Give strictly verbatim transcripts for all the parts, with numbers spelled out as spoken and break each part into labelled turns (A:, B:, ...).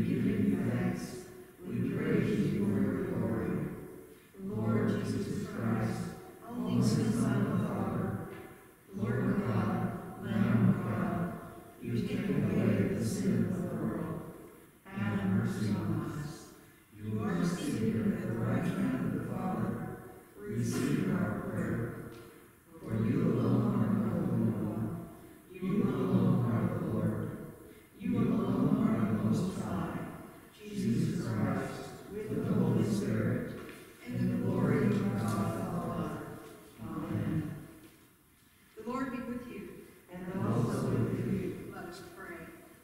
A: give you thanks. We praise you for your glory. Lord Jesus Christ, only Son of the Father, Lord of God, Lamb of God, you take away the sin of the world. Have mercy on us. You are seated at the right hand of the Father. Receive our prayer. For you alone are the Holy One. You alone are the Lord. You alone are the Most High, Jesus Christ, with the Holy Spirit, in the glory of God the Father. Amen.
B: The Lord be with you.
A: And also with you.
B: Let us pray.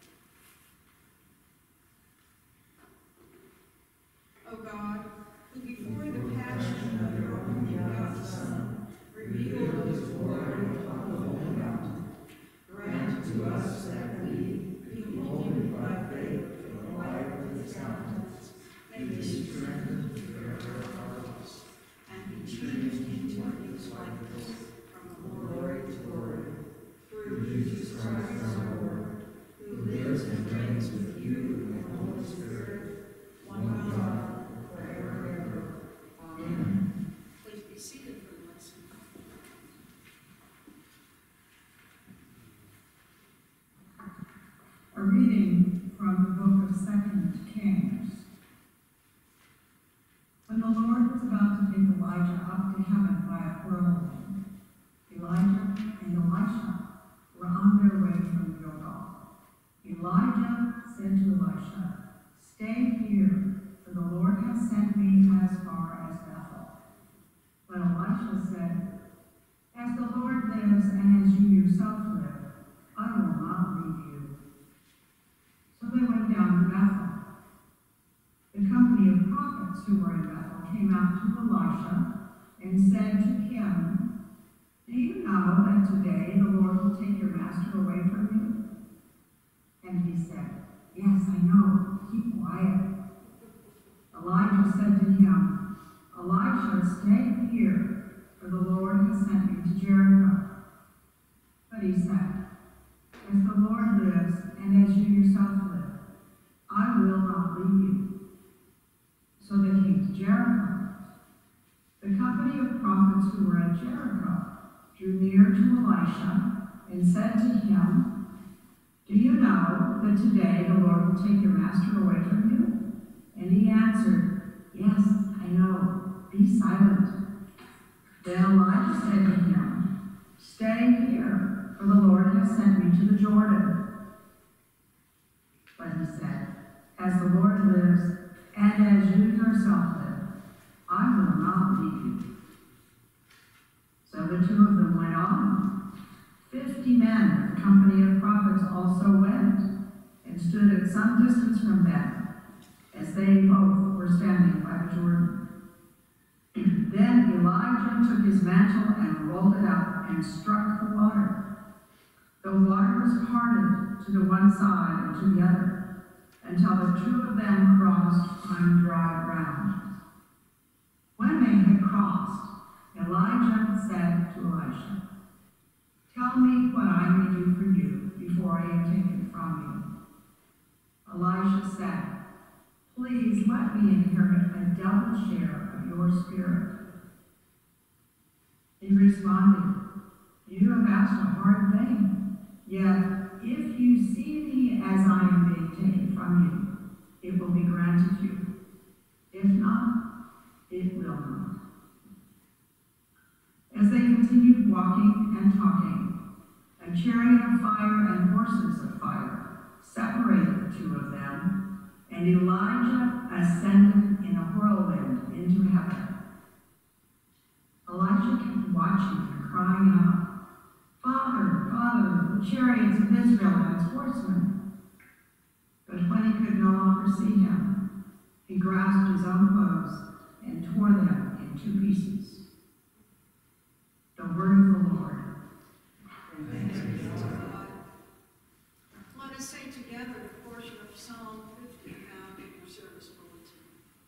B: O God, who before the passion of your only begotten Son revealed his glory upon the holy mountain, grant to us that we, beholding by faith the light of his countenance, may be strengthened to bear our cross, and be changed into his likeness from glory to glory, through Jesus Christ our Lord, who lives and reigns with you in the Holy Spirit, one God, forever and ever. Amen. Please be seated for the lesson.
C: A reading from the book of Second Kings. When the Lord was about to take Elijah up to heaven by a whirlwind, Elijah and Elisha were on their way from Gilgal. Elijah said to Elisha, "Stay here, for the Lord has sent me as far as Bethel." But Elisha said, "As the Lord lives and as you yourself live, I will not leave you." So they went down to Bethel. The company of prophets who were in Bethel came out to Elisha and said to him, "Do you know that today the Lord will take your master away from you?" And he said, "Yes, I know. Keep quiet." Elijah said to him, "Elisha, stay here, for the Lord has sent me to Jericho." But he said, "As the Lord lives, and as you yourself live, I will not leave you." So they came to Jericho. The company of prophets who were at Jericho drew near to Elisha and said to him, "Do you know that today the Lord will take your master away from you?" And he answered, "Yes, I know. Be silent." Then Elijah said to him, "Stay here, for the Lord has sent me to the Jordan." But he said, "As the Lord lives, and as you yourself live, I will not leave you." So the two of them went on. Fifty men of the company of prophets also went, and stood at some distance from them, as they both were standing by the Jordan. Then Elijah took his mantle and rolled it up and struck the water. The water was parted to the one side and to the other, until the two of them crossed on dry ground. When they had crossed, Elijah said to Elisha, "Tell me what I may do for you before I am taken from you." Elisha said, "Please let me inherit a double share of your spirit." He responded, "You have asked a hard thing, yet if you see me as I am being taken from you, it will be granted you. If not, it will not." As they continued walking and talking, a chariot of fire and horses of fire separated the two of them, and Elijah ascended in a whirlwind into heaven. Elisha kept watching and crying out, "Father, Father, the chariots of Israel and its horsemen." But when he could no longer see him, he grasped his own clothes and tore them in two pieces. The word of the Lord.
B: Thanks be to God. Let us say together the portion of Psalm fifty found in your service bulletin.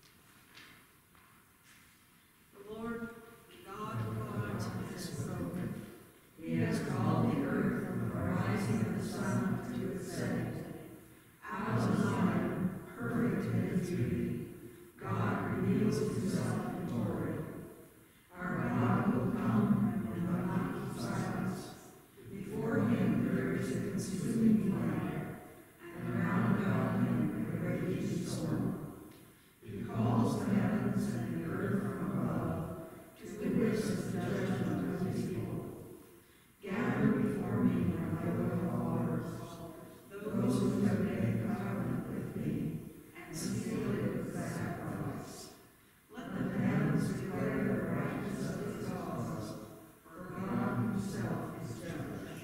B: The Lord, God of gods, has spoken. He has called the earth from the rising of the sun to its setting. Out of Zion, her
A: captivity, God reveals himself in glory. Our God will come and will not keep silence. Before him there is a consuming fire, and round about him a raging storm. He calls the heavens and the earth from above to witness the judgment of his people. Gather before me my loyal followers, those who have made a covenant with me, and seal it with sacrifice. Let the heavens declare the righteousness of his cause, for God himself is judge.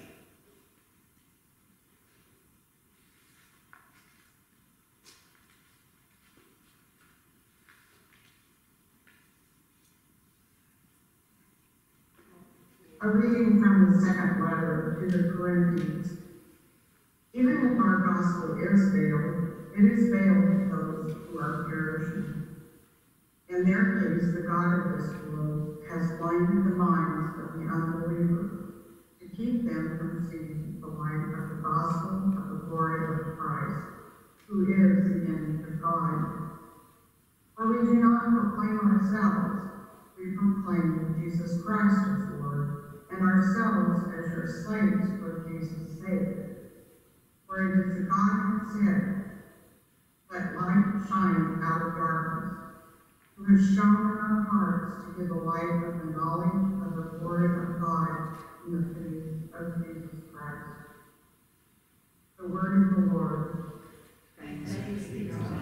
C: A reading from the second letter to the Corinthians. Even if our gospel is veiled, it is veiled to those who are perishing. In their case, the God of this world has blinded the minds of the unbeliever to keep them from seeing the light of the gospel of the glory of Christ, who is the image of God. For we do not proclaim ourselves, we proclaim Jesus Christ as Lord, and ourselves as your slaves for Jesus' sake. For it is the God who said, "Let light shine out of darkness," who has shone in our hearts to give the light of the knowledge of the glory of God in the face of Jesus Christ. The word of the Lord.
A: Thanks be to God.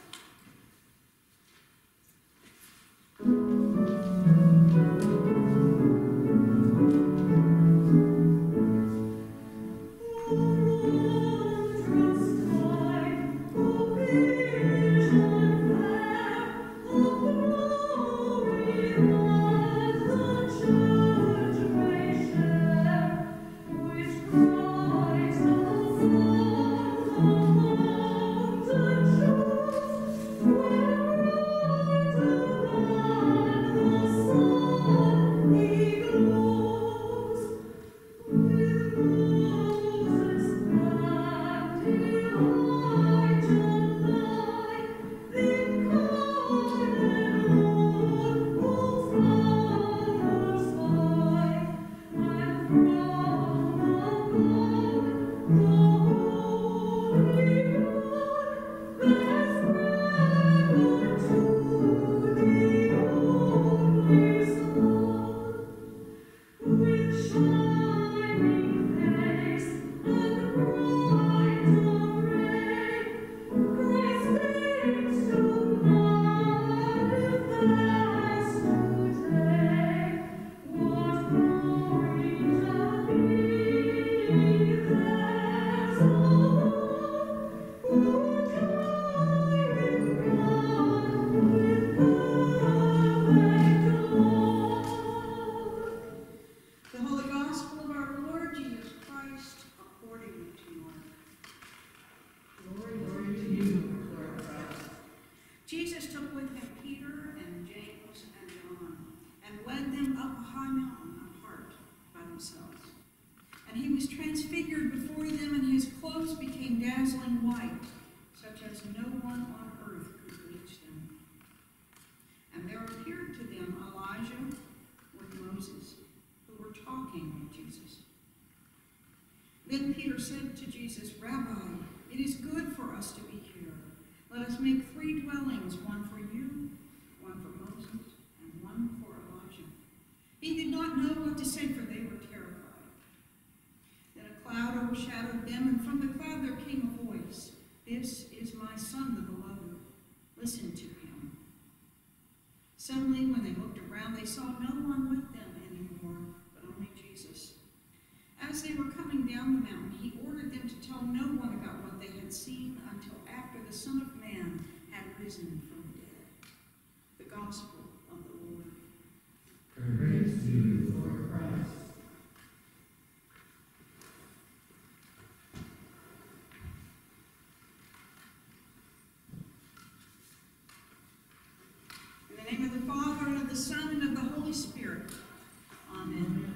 B: And he was transfigured before them, and his clothes became dazzling white, such as no one on earth could bleach them. And there appeared to them Elijah with Moses, who were talking with Jesus. Then Peter said to Jesus, "Rabbi, it is good for us to be here. Let us make three dwellings, one for you, one for Moses, and one for Elijah." He did not know what to say, for they were terrified. Then a cloud overshadowed them, and from the cloud there came a voice, "This is my son, the beloved. Listen to him." Suddenly, when they looked around, they saw no one with them anymore, but only Jesus. As they were coming down the mountain, he ordered them to tell no one about what they had seen until after the Son of Man had risen from the dead. The Gospel of the Lord.
A: Praise to you, Lord Christ.
B: In the name of the Father, and of the Son, and of the Holy Spirit. Amen.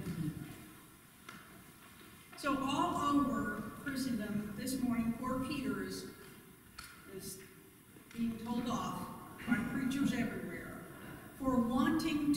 B: So all over Christendom this morning, poor Peter is, is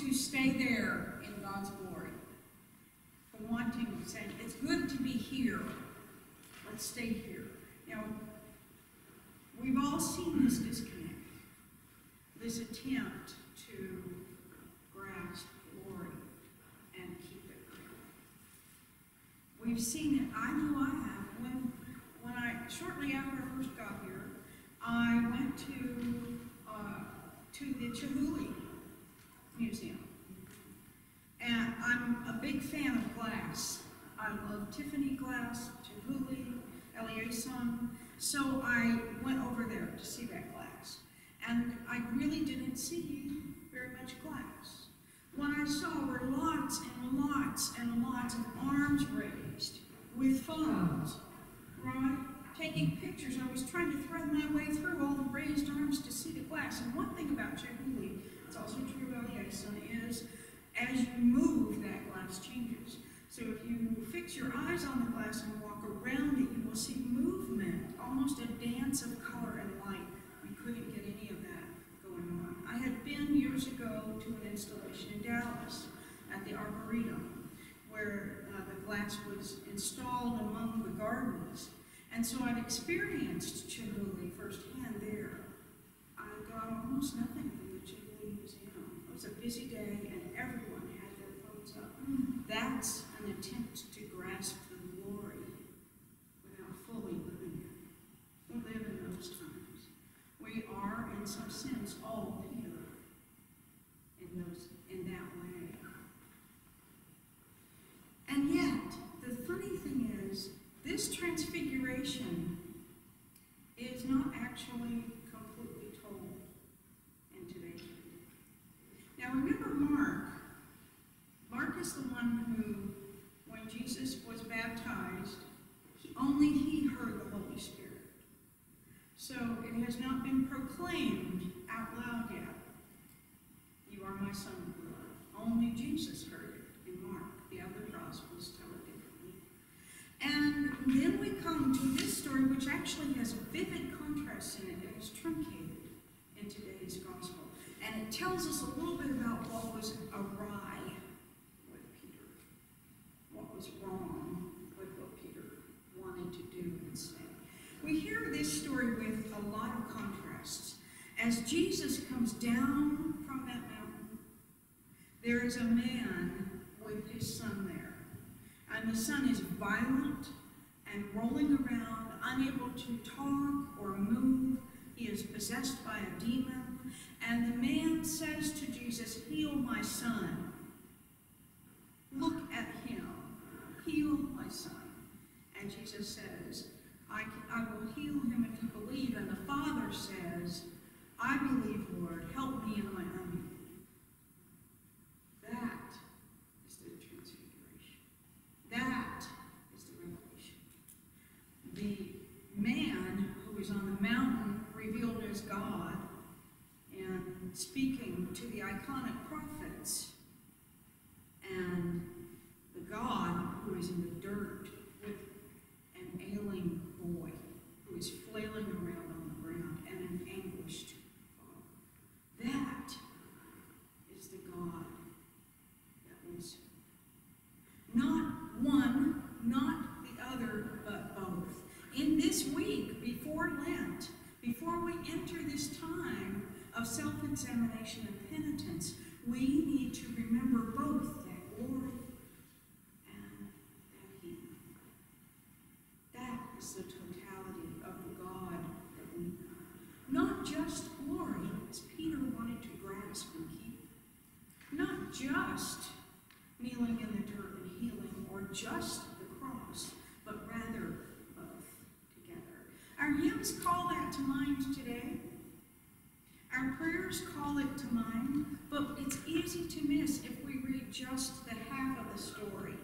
B: to stay there in God's glory. For wanting to say, it's good to be here. Let's stay here. You know, we've all seen this disconnect, this attempt to grasp glory and keep it real. We've seen it. I know I have. When, when I, shortly after I first got here, I went to, uh, to the Chihuly Museum. And I'm a big fan of glass. I love Tiffany glass, Chihuly, Eliason. So I went over there to see that glass. And I really didn't see very much glass. What I saw were lots and lots and lots of arms raised with phones, right? Taking pictures. I was trying to thread my way through all the raised arms to see the glass. And one thing about Chihuly, it's also true about Eliason, is as you move, that glass changes. So if you fix your eyes on the glass and walk around it, you will see movement, almost a dance of color and light. We couldn't get any of that going on. I had been years ago to an installation in Dallas at the Arboretum, where uh, the glass was installed among the gardens. And so I'd experienced Chihuly firsthand there. I got almost nothing from the Chihuly Museum. It was a busy day and everyone had their phones up. That's an attempt to grasp the glory without fully living it. We live in those times. We are, in some sense, all Peter in, those, in that way. And yet, the funny thing is, this transfiguration is not actually completely told in today's reading. Now remember Mark. Mark is the one who, when Jesus was baptized, he, only he heard the Holy Spirit. So it has not been proclaimed out loud yet. You are my son of love. Only Jesus heard it in Mark. The other Gospels tell it differently. And then we come to this story, which actually has vivid contrasts in it. It is truncated in today's Gospel. And it tells us a little bit about what was awry with Peter, what was wrong with what Peter wanted to do and say. We hear this story with a lot of contrasts. As Jesus comes down from that mountain, there is a man with his son there. And the son is violent and rolling around, unable to talk or move. He is possessed by a demon. And the man says to Jesus, "Heal my son. Look at him. Heal my son." And Jesus says, I, can, I will heal him if you believe. And the father says, "I believe, Lord. Help me in my unbelief." That is the transfiguration. That is the revelation. The man who is on the mountain revealed as God and speaking to the iconic prophets, and the God who is in the dirt with an ailing boy who is flailing around on the ground and an anguished father. That is the God that was not one, not the other, but both. In this week, before Lent, before we enter this time of self-examination and penitence, we need to remember both that glory and that healing. That is the totality of the God that we know. Not just glory, as Peter wanted to grasp and keep. Not just kneeling in the dirt and healing, or just the cross, but rather both together. Our hymns call that to mind today. Our prayers call it to mind, but it's easy to miss if we read just the half of the story.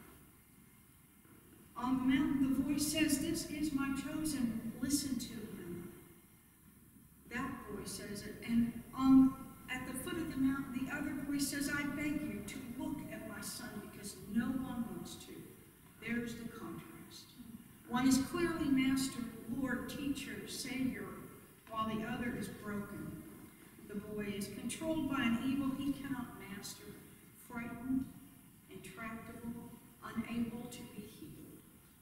B: On the mountain, the voice says, "This is my chosen, listen to him." That voice says it. And on, at the foot of the mountain, the other voice says, "I beg you to look at my son, because no one wants to." There's the contrast. One is clearly Master, Lord, Teacher, Savior, while the other is broken. The boy is controlled by an evil he cannot master. Master, frightened, intractable, unable to be healed.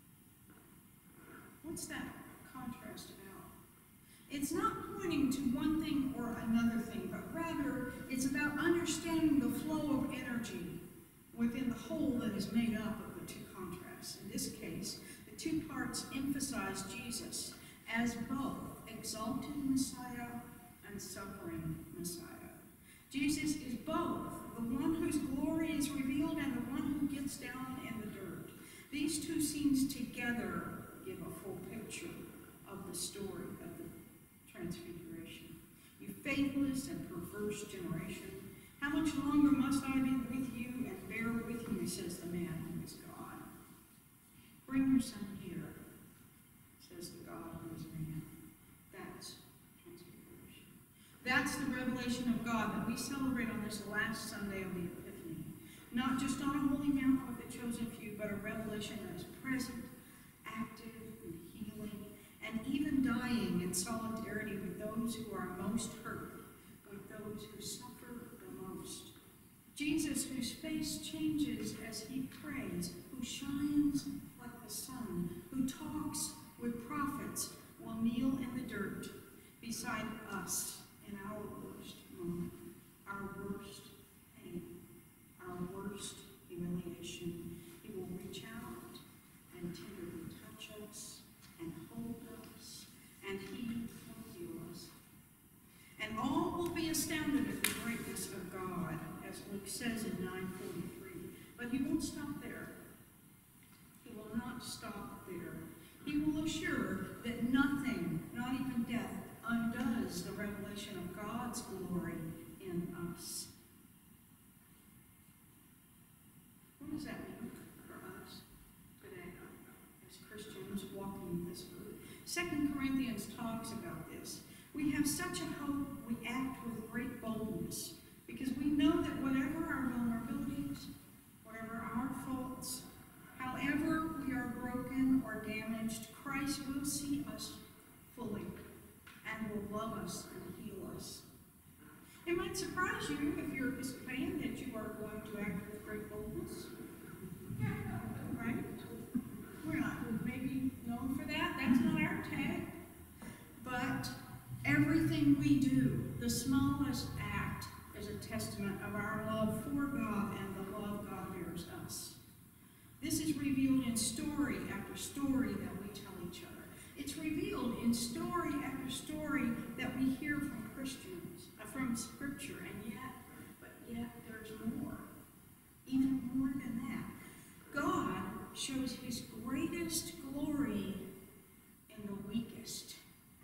B: What's that contrast about? It's not pointing to one thing or another thing, but rather it's about understanding the flow of energy within the whole that is made up of the two contrasts. In this case, the two parts emphasize Jesus as both exalted Messiah and suffering Messiah. Jesus is both the one whose glory is revealed and the one who gets down in the dirt. These two scenes together give a full picture of the story of the Transfiguration. You faithless and perverse generation, how much longer must I be with you and bear with you, says the man who is God. Bring your son here, says the God who is man. That's Transfiguration. That's the revelation of God that we celebrate on this last Sunday of the Epiphany. Not just on a holy mountain with a chosen few, but a revelation that is present, active, and healing, and even dying in solidarity with those who are most hurt, with those who suffer the most. Jesus, whose face changes as he prays, who shines like the sun, who talks with prophets, will kneel in the dirt beside us in our worst moment, our worst pain, our worst humiliation. He will reach out and tenderly touch us and hold us, and he will heal us. And all will be astounded at the greatness of God, as Luke says in nine forty-three. But he won't stop there. He will not stop there. He will assure that nothing, not even death, undoes the revelation of God's glory in us. What does that mean for us today as Christians walking this road? Second Corinthians talks about this. We have such a hope, we act with great boldness, because we know that whatever our vulnerabilities, whatever our faults, however we are broken or damaged, Christ will see us fully and will love us and heal us. It might surprise you if you're Episcopalian that you are going to act with great boldness. Right? We're not maybe known for that. That's not our tag. But everything we do, the smallest act, is a testament of our love for God and the love God bears us. This is revealed in story after story that we tell each other. It's revealed in story after story that we hear from Christians, uh, from Scripture, and yet, but yet there's more. Even more than that. God shows his greatest glory in the weakest.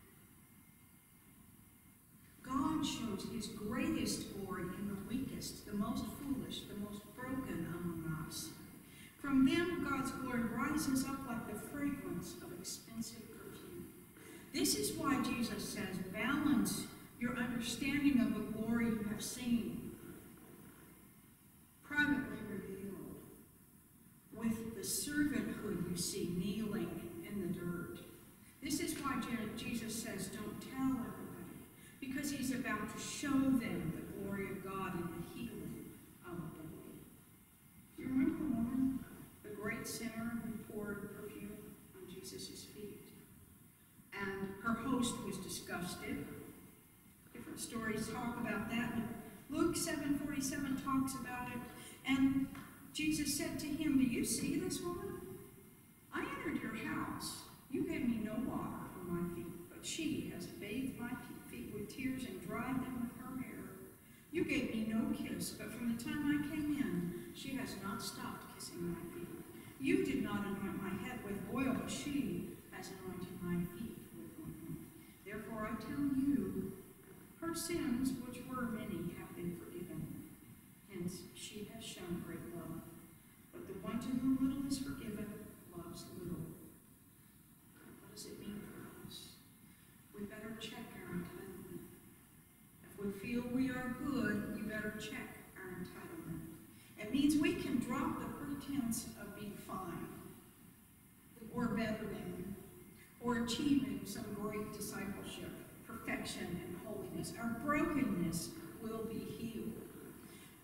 B: God shows his greatest glory in the weakest, the most foolish, the most broken among us. From them, God's glory rises up like the fragrance of expensive perfume. This is why Jesus says, balance your understanding of the glory you have seen, privately revealed, with the servanthood you see kneeling in the dirt. This is why Jesus says, don't tell everybody, because he's about to show them the glory of God in the healing of a boy. Do you remember the woman, the great sinner who poured perfume on Jesus' feet? And her host was disgusted. Different stories talk about that, but Luke seven forty-seven talks about it. And Jesus said to him, do you see this woman? I entered your house. You gave me no water for my feet, but she has bathed my feet with tears and dried them with her hair. You gave me no kiss, but from the time I came in, she has not stopped kissing my feet. You did not anoint my head with oil, but she has anointed my feet with ointment. Therefore I tell you, her sins, which were many, have been forgiven. Hence she has shown great love. But the one to whom little is forgiven loves little. What does it mean for us? We better check our entitlement. If we feel we are good, we better check our entitlement. It means we can drop the pretense of being fine, or better than, or achieving some great discipleship, perfection, and holiness. Our brokenness will be healed.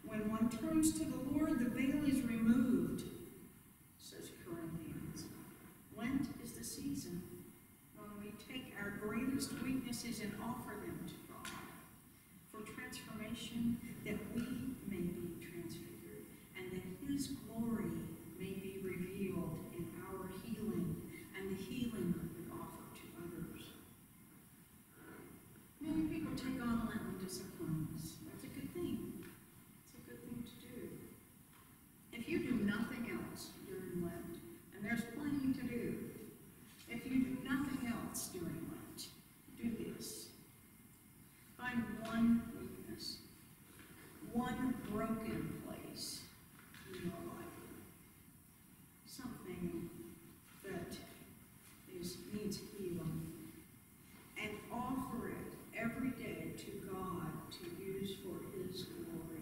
B: When one turns to the Lord, the veil is removed, says Corinthians. Lent is the season when we take our greatest weaknesses and offer them to God for transformation, that we may be transfigured and that His glory may be revealed in our healing and the healing that we offer to others. Many people take on Lenten disciplines. That's a good thing. It's a good thing to do. If you do nothing else during Lent, and there's plenty to do, if you do nothing else during Lent, do this. Find one weakness, one broken place in your life, something that is, needs healing, and offer it every day to God to use for His glory.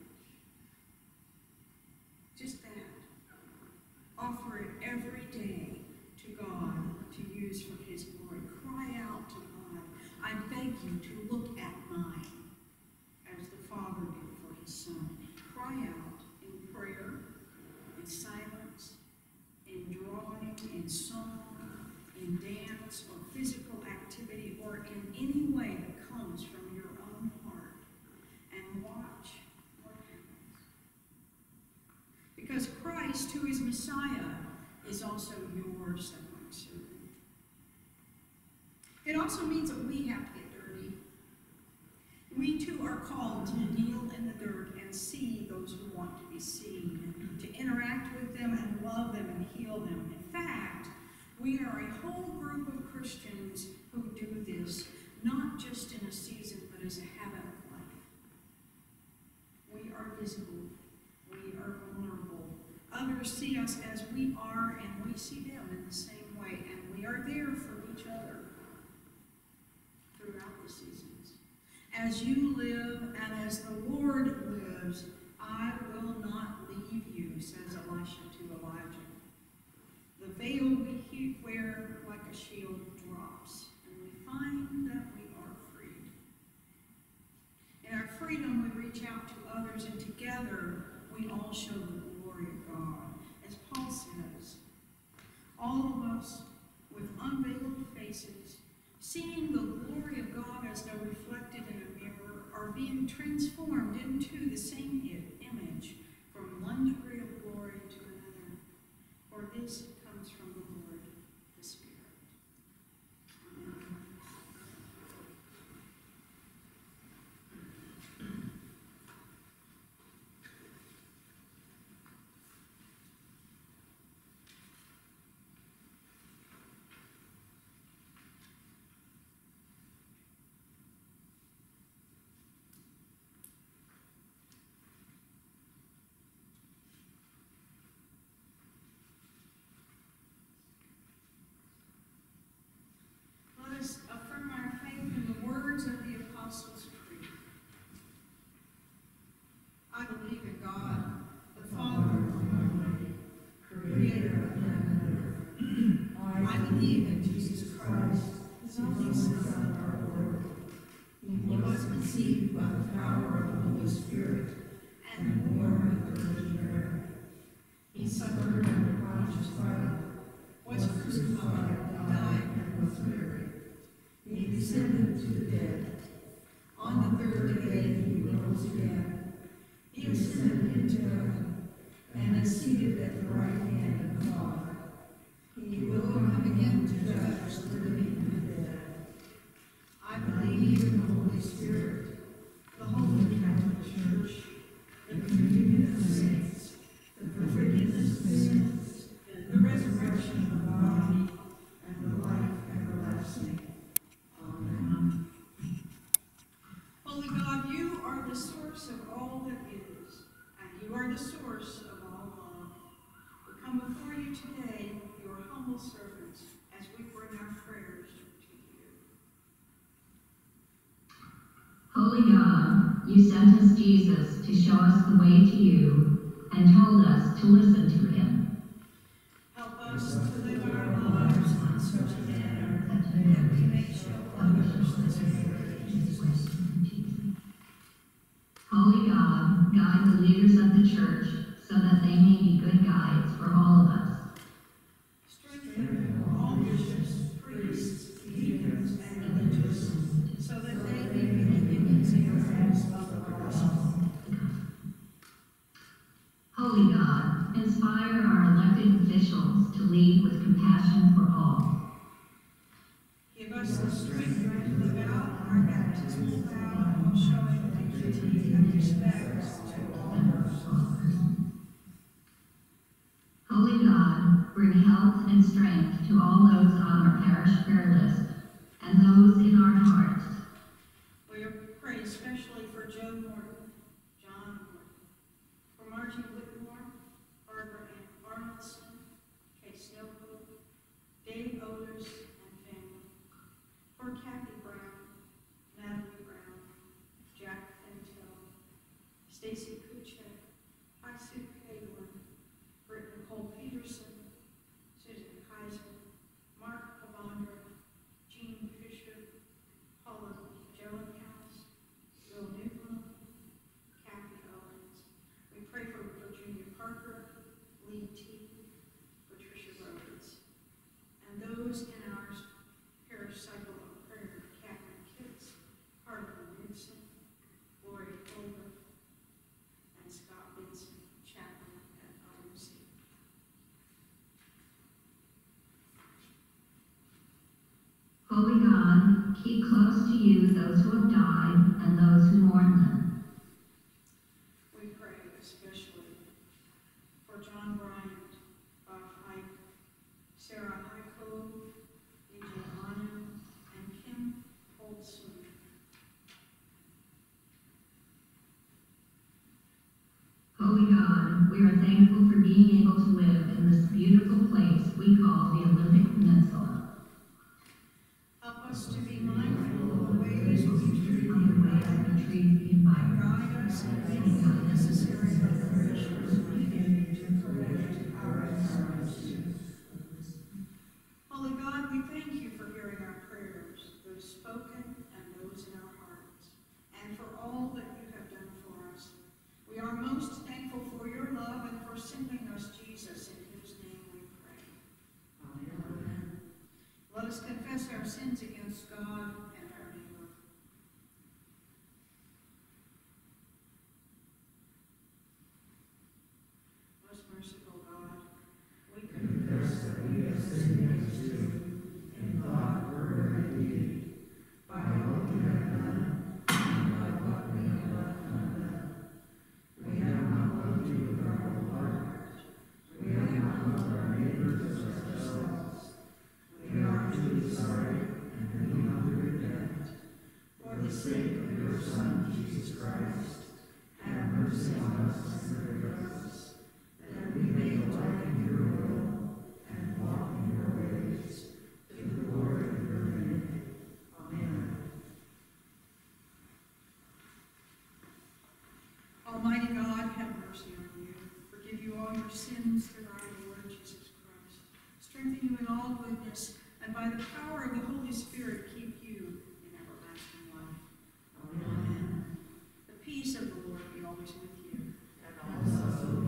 B: Just that. Offer it every day to God to use for His glory. Cry out to God. I beg you to look at mine as the Father did for His Son. Cry out in prayer, in silence, in drawing, in song, in dance, or physical activity, or in any way that comes from your own heart, and watch what happens. Because Christ, who is Messiah, is also your suffering servant. It also means that we have to get dirty. We too are called to kneel in the dirt and see those who want to be seen, to interact with them and love them and heal them. In fact, we are a whole group of Christians who do this, not just in a season, but as a habit of life. We are visible. We are vulnerable. Others see us as we are, and we see them in the same way, and we are there for each other throughout the seasons. As you live, and as the Lord lives, I will not leave you, says Elisha to Elijah. The veil we wear like a shield drops, and we find that we are freed. In our freedom, we reach out to others, and together we all show the glory of God. As Paul says, all of us with unveiled faces, seeing the glory of God as though reflected in a mirror, are being transformed into the same image from one degree of glory to another. For this comes from the Lord, the Spirit. Amen. Let us affirm our faith in the words of the Apostles' Creed. I believe in God, the Father Almighty, creator of heaven and earth. I believe in Jesus Christ, His only Son, our Lord. He was conceived by the power of the Holy Spirit and born of the Virgin Mary. He suffered under Pontius Pilate, was crucified, died, and was buried. He descended to the dead. On the third day he rose again. He ascended into heaven and is seated at the right hand of God. He will come again to judge the living and the dead. I believe in the Holy Spirit, the Holy Catholic Church, the communion of saints, the forgiveness of sins, the resurrection of the body, and the life everlasting. Amen. Holy God, you are the source of all that is, and you are the source of all love. We come before you today, your humble servants, as we bring our prayers to you.
D: Holy God, you sent us Jesus to show us the way to you and told us to listen to him.
B: Help us to live our lives in such a manner that we may show others the way of Jesus.
D: Holy God, guide the leaders of the church, so that they may be good guides for all of us.
B: Strengthen all bishops, priests, deacons, and religious, so that they may be living examples of the gospel.
D: Holy God, inspire our elected officials to lead with compassion for all.
B: Give us the strength to live out our baptismal vow while showing dignity and respect to all persons.
D: Holy God, bring health and strength to all those on our parish prayer list and those in our hearts.
B: We pray especially for Joe Morton, John Morton, for Margie Whitmore, Barbara Ann Arnoldson, Kay Snowbrook, Dave Olders, and family, for Kathy Brown, Natalie Brown, Jack Fentel, Stacy Kuchek, Isaac Hayward, Britt Nicole Peterson, Susan Kaiser, Mark Pavandra, Jean Fisher, Paula Jellenhouse, Bill Newland, Kathy Owens. We pray for Virginia Parker, Lee T., Patricia Rhodes, and those in our parish cycle of prayer: Catherine Kitts, Harlan Nixon, Lori Holder, and Scott Benson, chaplain at O M C.
D: Holy God, keep close to you those who have died and those who mourn them.
B: We pray especially for John Bryant, Bob Ike, Sarah Heiko, D J Manu, and Kim Olson.
D: Holy God, we are thankful for being able to live in this beautiful place we call the Olympic Peninsula.
B: Help us to be mindful of the ways we treat the
D: On the way
B: environment.
D: to treat the environment.
B: Guide us in making the necessary preparations needed to correct our environment. Holy God, we thank you for hearing our prayers, those spoken and those in our hearts, and for all that you have done for us. We are most thankful for your love and for sending us Jesus, in whose name we pray. Amen. Let us confess our sins against God and our neighbor. Most merciful God, we confess that we have sinned against you in thought, word, and deed, by what we have done, and by what we have left undone. We have not loved you with our whole heart. We have not loved our neighbors as ourselves. We are truly sorry and we humbly repent. For the sake of your Son, Jesus Christ, have mercy on us and forgive us, that we may delight in your will and walk in your ways, to the glory of your name. Amen. Almighty God, have mercy on you. Forgive you all your sins through our Lord Jesus Christ. Strengthen you in all goodness, and by the power of the Holy Spirit keep you in everlasting life. Amen. The peace of the Lord be always with you. And also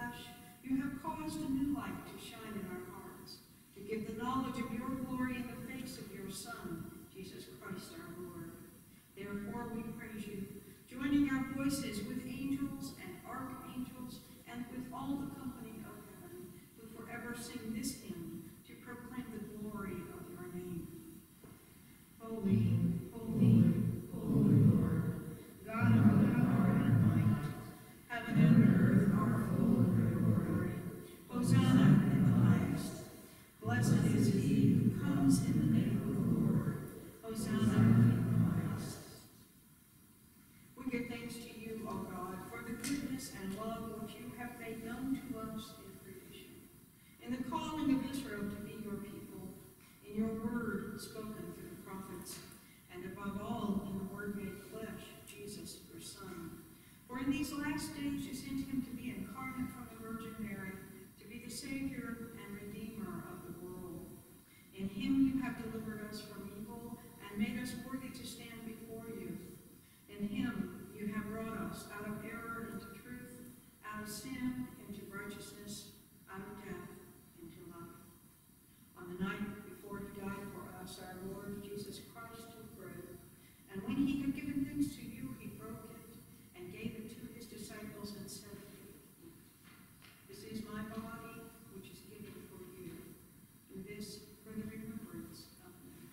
B: flesh, you have caused a new light to shine in our hearts, to give the knowledge of your glory in the face of your Son, Jesus Christ our Lord. Therefore we praise you, joining our voices with angels and archangels and with all the company of heaven, who forever sing this hymn to proclaim the glory of your name. Holy, holy, holy Lord, God of power and might, heaven and earth are full of your glory. Hosanna in the highest. Blessed is he who comes in the name of the Lord. Hosanna in the highest. We give thanks to you, O God, for the goodness and love which you have made known to us in creation, in the calling of Israel to be your people, in your word spoken through the prophets, and above all in the word made flesh, Jesus, your Son. For in these last days you sent him to be incarnate from the Virgin Mary, to be the Savior and Redeemer of the world. In him you have delivered us from evil and made us worthy to stand before you. In him you have brought us out of error into truth, out of sin into righteousness, out of death into life. On the night before he died for us, our Lord Jesus Christ took bread, and when he had given thanks to you, he broke it and gave it to his disciples and said, "This is my body, which is given for you. Do this for the remembrance of me."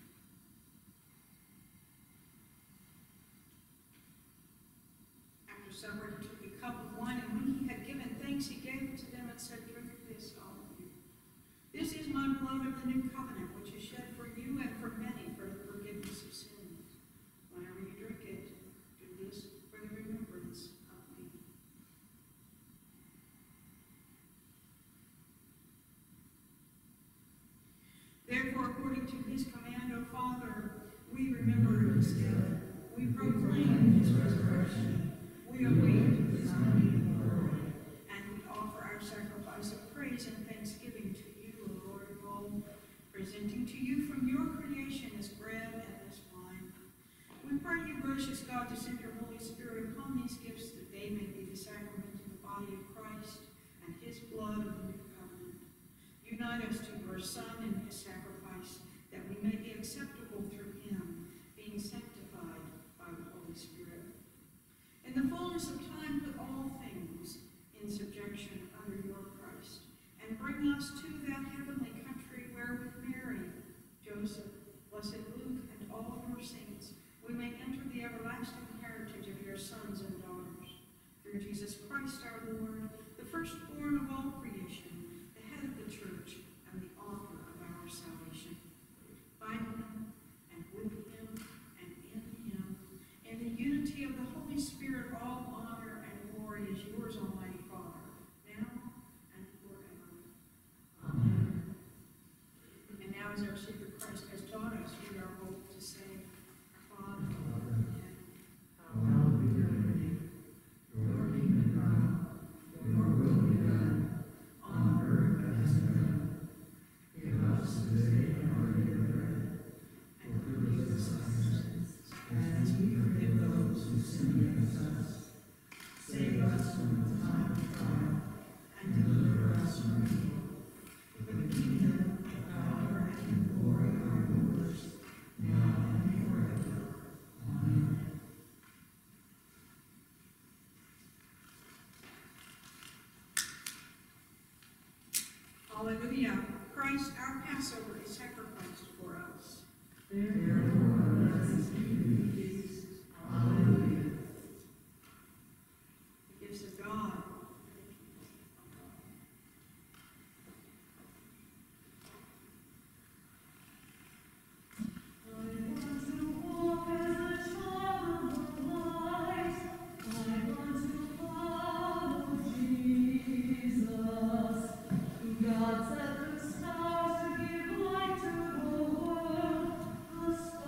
B: After supper, he took a cup of wine, and when he had given thanks, he gave it to them and said, "Drink this, all of you. This is my blood of the new covenant, which is shed for you and for many for the forgiveness of sins. Whenever you drink it, do this for the remembrance of me." Therefore, according to his command, O Father, we remember his death. We proclaim his resurrection. We await his coming in glory. And we offer our sacrifice of praise and thanksgiving to you, O Lord of all, presenting to you from your creation this bread and this wine. We pray you, gracious God, to send your Holy Spirit upon these gifts, that they may be the sacrament of the body of Christ and his blood of the new covenant. Unite us to your Son and his sacrifice, that we may be acceptable through him, being sanctified by the Holy Spirit. In the fullness of time, put all things in subjection under your Christ, and bring us to that heavenly country where with Mary, Joseph, blessed Luke, and all your saints, we may enter the everlasting heritage of your sons and daughters. Through Jesus Christ our Lord, the firstborn of all creation, the head of the church, and the author of our salvation. By him, and with him, and in him, in the unity of the Holy Spirit, all honor and glory is yours, Almighty Father, now and forever. Amen. And now, as our Savior Christ has taught us, we are bold to say, Our Father,
A: hallowed be your name. Your kingdom come, your will be done, on earth as in heaven. Give us this day our daily bread, and forgive us our sins, as we forgive those who sin against us. Save us from the time of trial, and deliver us from evil. For the kingdom, the power, and the glory are yours, now and forever. Amen.
B: Hallelujah. Christ, our Passover, is sacrificed for us.
A: Therefore, let us keep peace. Hallelujah.
B: The gifts of God.
E: God set the stars to give light to the world, the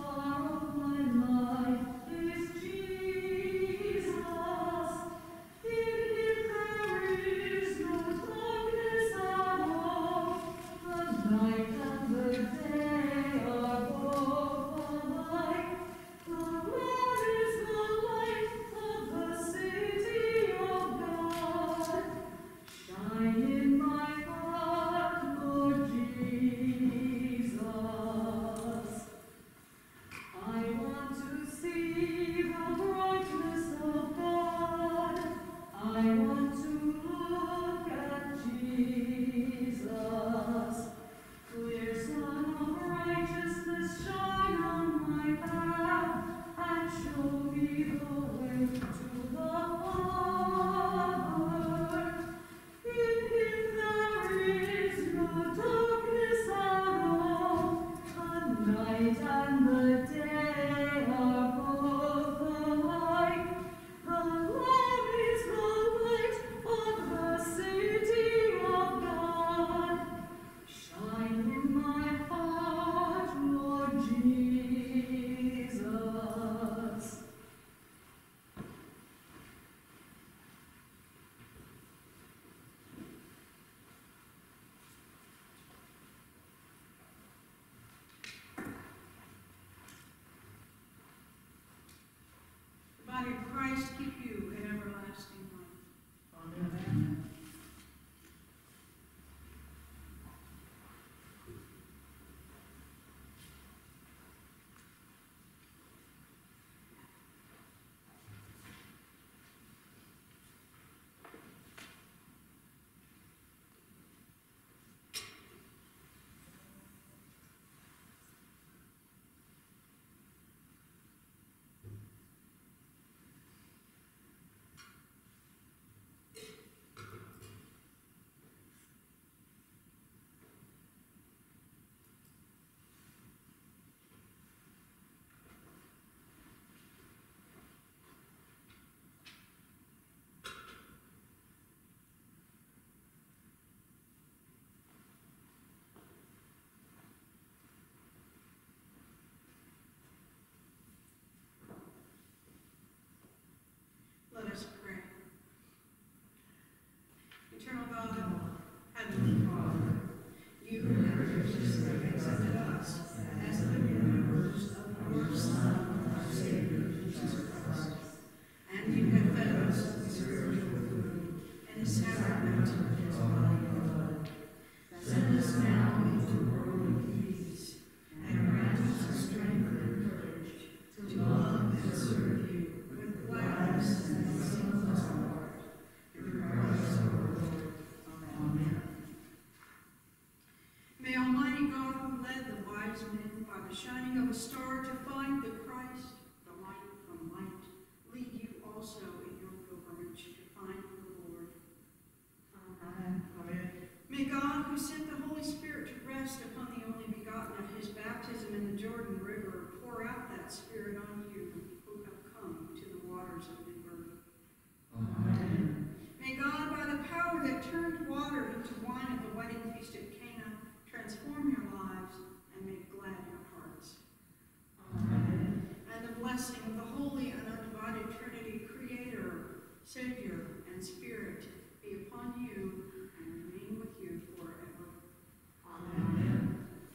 B: waters of new birth.
A: Amen.
B: May God, by the power that turned water into wine at the wedding feast at Cana, transform your lives and make glad your hearts.
A: Amen.
B: And the blessing of the Holy and Undivided Trinity, Creator, Savior, and Spirit, be upon you and remain with you forever.
A: Amen.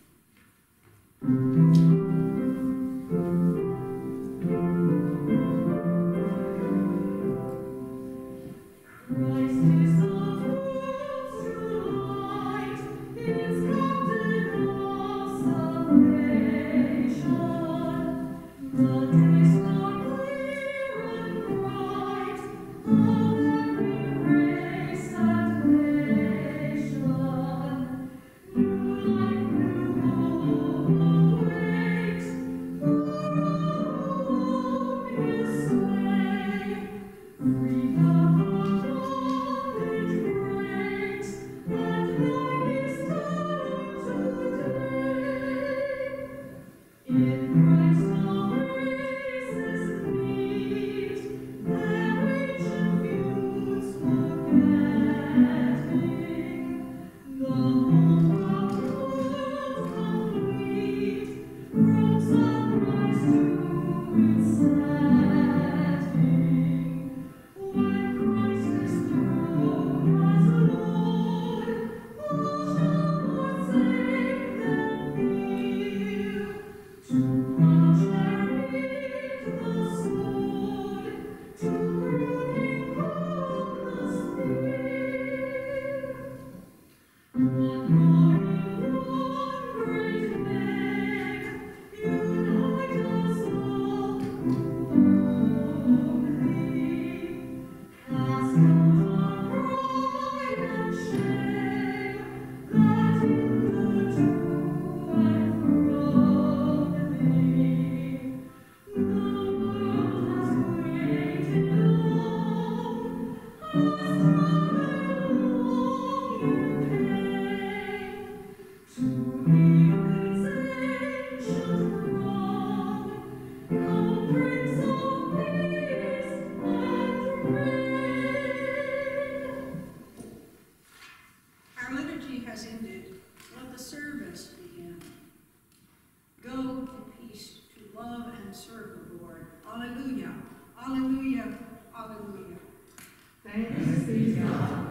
B: Has ended, let the service begin. Go in peace to love and serve the Lord. Alleluia, alleluia, alleluia.
A: Thanks be to God.